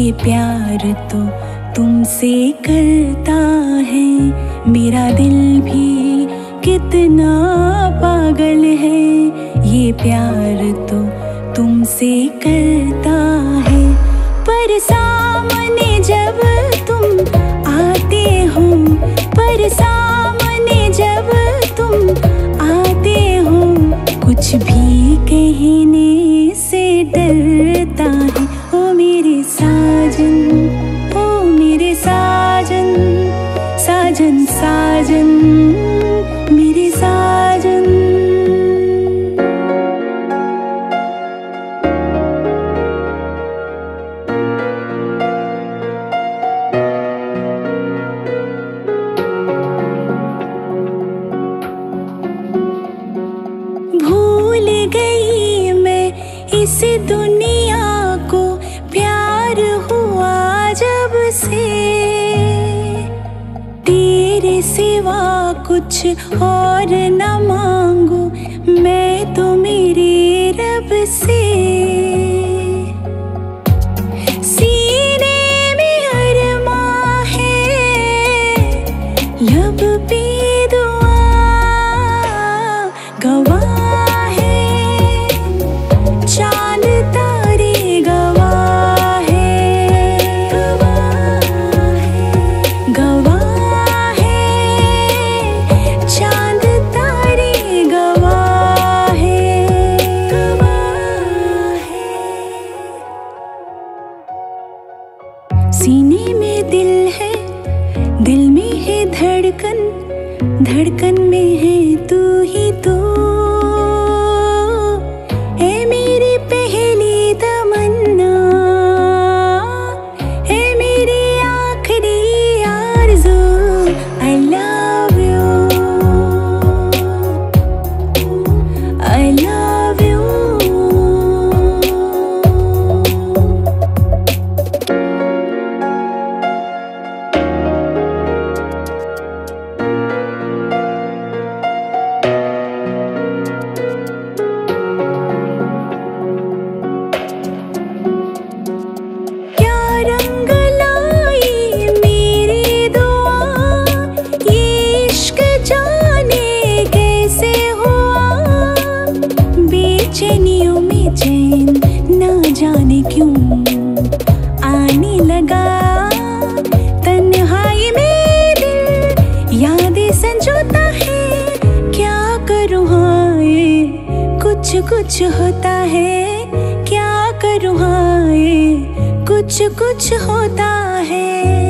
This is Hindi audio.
ये प्यार तो तुमसे करता है, मेरा दिल भी कितना पागल है। ये प्यार तो तुमसे करता है, पर सामने जब तुम आते हो, पर सामने जब तुम आते हो, कुछ भी कहने से डरता है। ओ मेरे साजन, ओ मेरे साजन, साजन साजन मेरे साजन। भूल गई मैं इस दुनिया को, प्यार हुआ जब से, तेरे सिवा कुछ और न मांगू मैं तो मेरे रब से। सीने में अरमां है, लब पे दुआ गवाह है, चांद तारे गवाह है, गवाह है, चांद तारे गवाह है, सीने में दिल है, दिल में है धड़कन, धड़कन में है तू ही तो। है मेरी पहली तमन्ना, है मेरी आखिरी आरज़ू। I love you, I love you। बेचैनियों में चैन ना जाने क्यों आने लगा, तन्हाई में दिल यादें संजोता है। क्या करूँ हाय, कुछ कुछ होता है, क्या करूँ हाय, कुछ कुछ होता है।